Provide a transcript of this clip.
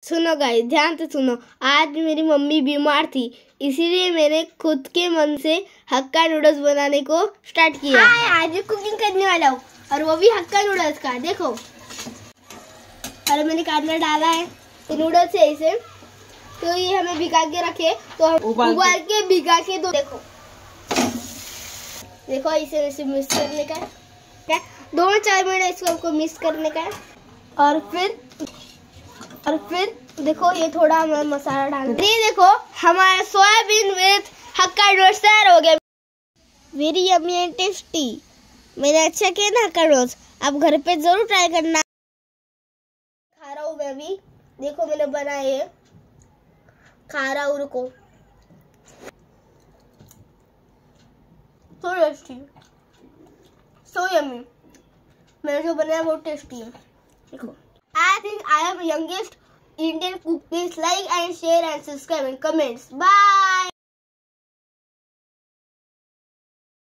सुनो गाइस, ध्यान से सुनो। आज मेरी मम्मी बीमार थी, इसीलिए मैंने खुद के मन से हक्का नूडल्स बनाने को स्टार्ट किया। हाँ, आज कुकिंग करने वाला हूँ, और वो भी हक्का नूडल्स का। देखो, और मैंने कांदा डाला है। तो नूडल्स है इसे, तो ये हमें भिगा के रखे, तो हम उबाल के भिगा के दो। देखो इसे वैसे मिक्स करने का है। 2-4 मिनट इसको हमको मिक्स करने का है। और फिर देखो ये थोड़ा मसाला डाल। ये देखो हमारा सोयाबीन विद हक्का नूडल्स तैयार हो गया। Very yummy and tasty. मैंने अच्छा किया ना हक्का नूडल्स, आप घर पे जरूर ट्राई करना। खा रहा हूँ मैं भी, देखो मैंने बनाए है, खा रहा हूँ। रुको, सो टेस्टी, सो यम्मी। मैंने जो बनाया बहुत टेस्टी है। देखो, I think I am youngest Indian cook. Please like and share and subscribe and comments. Bye.